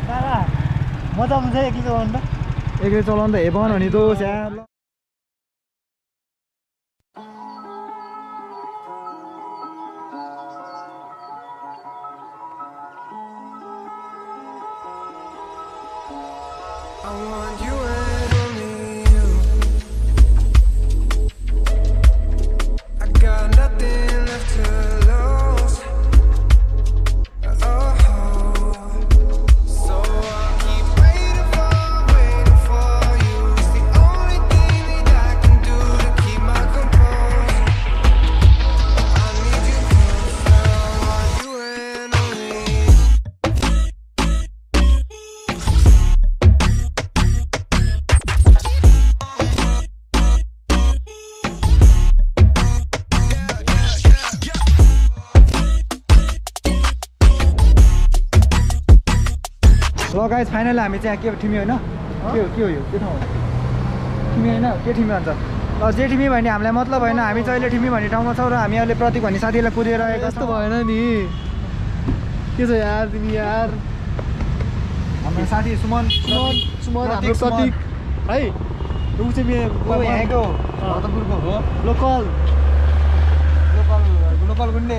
मजा आउँछ एक्लै चलाउनु त एक्लै चलाउँदा हेबन अनि त स्याहार ल गाइस फाइनली हामी चाहिँ के ठिमी होइन के हो यो के ठाउँ ठिमी होइन के ठिमी भन्छ ल जे ठिमी भने हामीलाई मतलब होइन हामी चाहिँ अहिले ठिमी भन्ने ठाउँमा छौँ र हामी अहिले प्रतीक भन्ने साथीलाई कुदेर आएको यस्तो भएन नि के छ यार तिमी यार हाम्रो साथी सुमन हाम्रो प्रतीक है ऊ चाहिँ यहाँको भक्तपुरको हो लोकल गुन्डे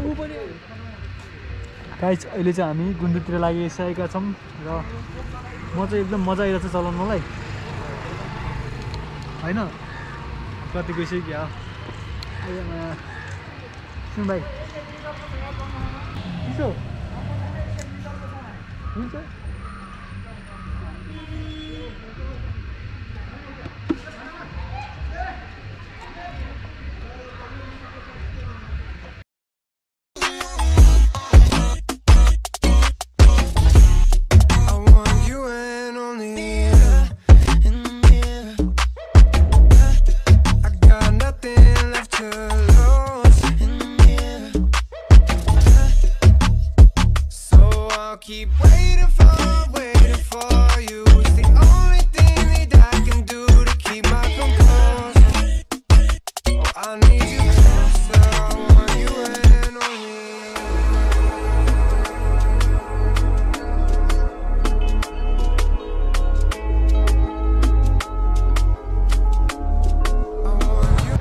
गाइस अहिले चाहिँ हामी गुन्डुतिर लागिसकेका छौँ र म चाहिँ एकदम मजा आइरहेको छ चलाउनलाई होइन कति गइसक्यो सुन भाइ हुन्छ Keep waiting for you. It's the only thing that I can do to keep my composure. Oh, I need you closer. I want you and only I want you.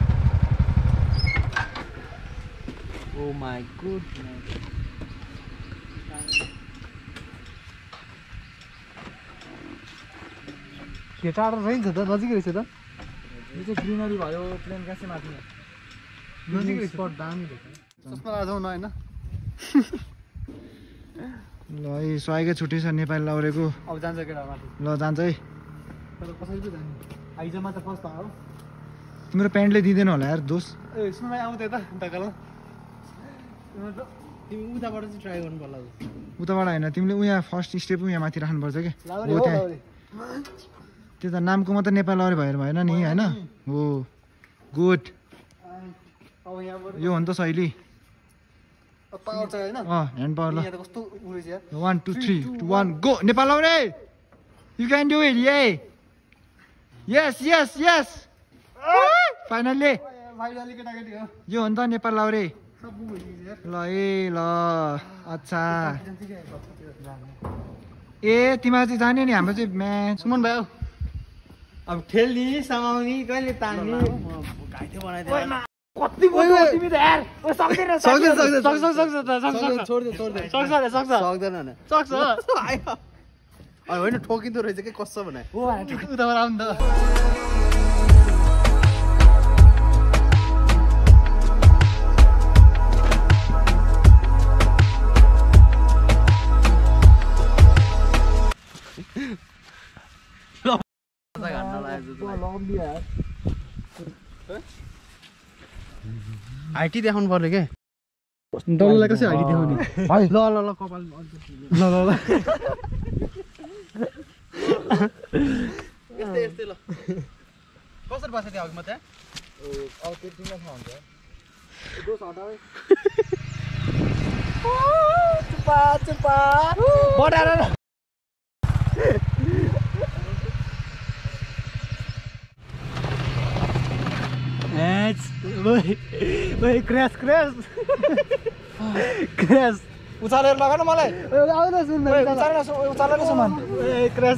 Oh my goodness. के टाढो रहेछ त नजिकै रहेछ त यो चाहिँ greenery भयो प्लेन गाँसै माथि नजिकै स्पट दामी देख्छ चस्मा लगाउँछौ न होइन ल है स्वागै छुट्टी छ नेपाल लाउरेको अब जान्छ केटा माथि ल जान्छ है तर कसरी पो जाने आइजमा त फर्स्ट हो तिम्रो प्यान्टले दिँदैन होला यार दोष ए सुन भाइ आउँदै त तकाल तिमी उताबाट चाहिँ ट्राई गर्नु पर्ला उताबाट होइन तिमीले उहाँ फर्स्ट स्टेप उहाँ माथि राख्नुपर्छ कि लाउरे हो हो त्यहाँ लाउरे त्यो त नामको मात्रै नेपाल लाउरे भएर भएन नि होइन हो गुड अब यहाँबाट यो हो नि त शैली पावर छ हैन ह्यान्ड पावर ल यहाँ त कस्तो उयो छ यार 1 2 3 2 1 गो नेपाल लाउरे you can do it yeah yes yes yes finally भाइ अलि केटाकेटी हो यो हो नि त नेपाल लाउरे सब बुक भइसक्यो यार ल ए ल अच्छा ए तिमीहरू चाहिँ जाने नि हाम्रो चाहिँ म्याच सुमन भाइ अब ठेल्नी समाउनी कहिले तान्ने घाइते बनाइदियो कति बोल्यो तिमी त यार ओ सक्दैन सक्छ सक्दैन न सक्छ होइन ठोकिँदो रहेछ के कस्तो भने ओ उताबाट आउनु त हाइटी देखाउनु पर्यो के डल्लोलाई कसरी हाइटी देखाउने भाइ ल ल ल कपाल ल ल ल यस्तै यस्तै ल कसरी बसेको थियो अघि म त्यहाँ अब त्यो तिमीलाई थाहा हुन्छ दोस हटाऊ चुपा चुपा बढाएर Wait, crash. उचालेर लगा न मलाई आउन सुन्नु उचालेर सामान क्रास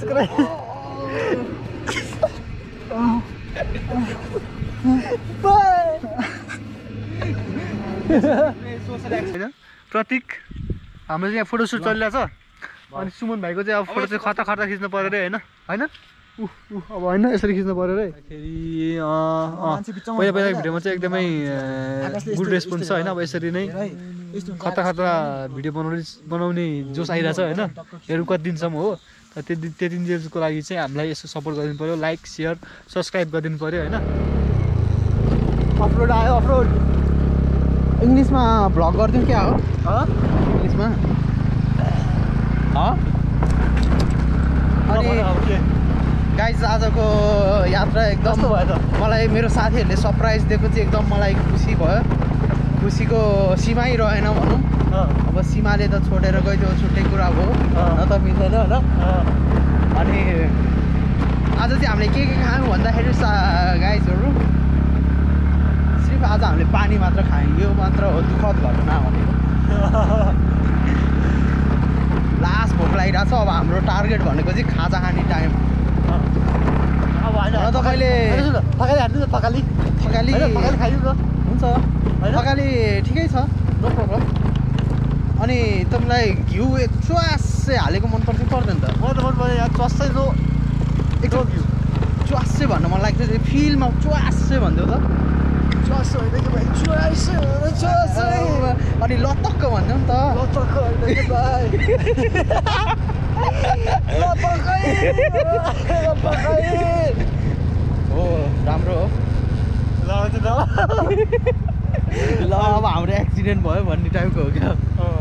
प्रतीक हाम्रो चाहिँ यहाँ फोटोसुट चलिरहेछ अनि सुमन भाइको चाहिँ अब फोटो चाहिँ खतरा खतरा खिच्नु पर्यो रे होइन होइन अब होइन यसरी खिच्नु पर्यो रे फेरि पहिला पहिलाको भिडियोमा चाहिँ एकदमै गुड रेस्पोन्स छ होइन अब यसरी नै खतरा खतरा भिडियो बनाउने जोस आइरहेछ होइन हेरौँ कति दिनसम्म हो त्यति दिनको लागि चाहिँ हामीलाई यसो सपोर्ट गरिदिनु पऱ्यो लाइक सेयर सब्सक्राइब गरिदिनु पऱ्यो होइन अपलोड आयो अपलोड इङ्ग्लिसमा भ्लग गरिदिउँ क्या हो इङ्ग्लिसमा अनि गाइज आजको यात्रा एकदम मलाई मेरो साथीहरूले सरप्राइज दिएको चाहिँ एकदम मलाई खुसी भयो खुसीको सीमै रहेन भनौँ अब सीमाले त छोडेर गइदियो छुट्टै कुरा हो न त मिल्दैन होइन अनि आज चाहिँ हामीले के खायौँ भन्दाखेरि गाइजहरू सिर्फ आज हामीले पानी मात्र खायौँ यो मात्र हो दुःखद घटना भनेको लास्ट भोक लागिरहेको छ अब हाम्रो टार्गेट भनेको चाहिँ खाजा खाने टाइम तपाईँले थकाली हुन्छ थकाली ठिकै छ नो प्रब्लम अनि तपाईँलाई घिउ च्वासै हालेको मनपर्छ पर्दैन त मलाई त मन पर्यो यार च्वासै नो एकदम घिउ च्वासै भन्नु मन लाग्छ फिलमा च्वासै भनिदेऊ त च्वासै होइन कि भाइ च्वासै अनि लतक्क भनिदेऊ नि त लतक्क होइन कि भाइ हो राम्रो हो ल अब हाम्रो एक्सिडेन्ट भयो भन्ने टाइपको हो क्या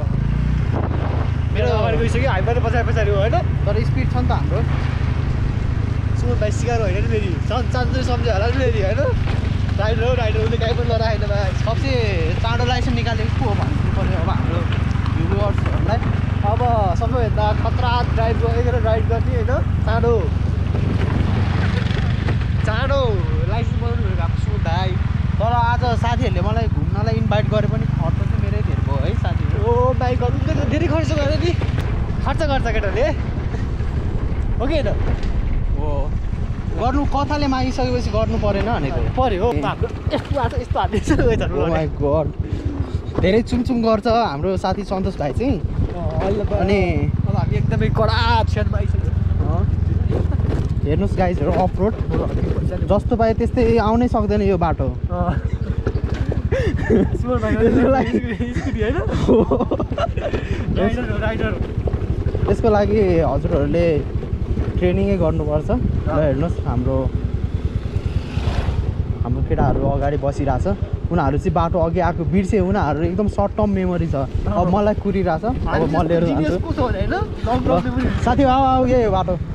मेरो अगाडि गइसक्यो हामीबाट पछाडि हो होइन तर स्पिड छ नि त हाम्रो सुमन भाइ सिकार होइन नि फेरि चाँचो सम्झ्यो होला नि फेरि होइन राइडर उसले काहीँ पनि लडाएन भाइ सबसे चाँडो लाइसेन्स निकालेको को हो भन्नु पऱ्यो अब हाम्रो भ्युवर्सहरूलाई अब सबैभन्दा खतरा राइड गर्ने होइन चाँडो लाइसेन्स बनाउनु भनेको हाम्रो सुमन भाइ तर आज साथीहरूले मलाई घुम्नलाई इन्भाइट गरे पनि खर्च चाहिँ मेरै धेरै भयो है साथीहरू ओ बाइक गर्नु धेरै खर्च गरेर नि खर्च गर्छ केटाले हो कि होइन हो गर्नु कथाले मागिसकेपछि गर्नु परेन भनेको पर्यो हो हाम्रो यस्तो गड धेरै चुमचुम गर्छ हाम्रो साथी सन्तोष भाइ चाहिँ अनि अब हामी एकदमै कडा क्षणमा आइसक्यो हेर्नुहोस् गाइजहरू अफरोड जस्तो पाए त्यस्तै आउनै सक्दैन यो बाटो त्यसको लागि हजुरहरूले ट्रेनिङै गर्नुपर्छ र हेर्नुहोस् हाम्रो केटाहरू अगाडि बसिरहेछ उनीहरू चाहिँ बाटो अघि आएको बिर्से उनीहरू एकदम सर्ट टर्म मेमोरी छ अब मलाई कुरिरहेछ अब म लिएर जान्छु साथी आऊ यही बाटो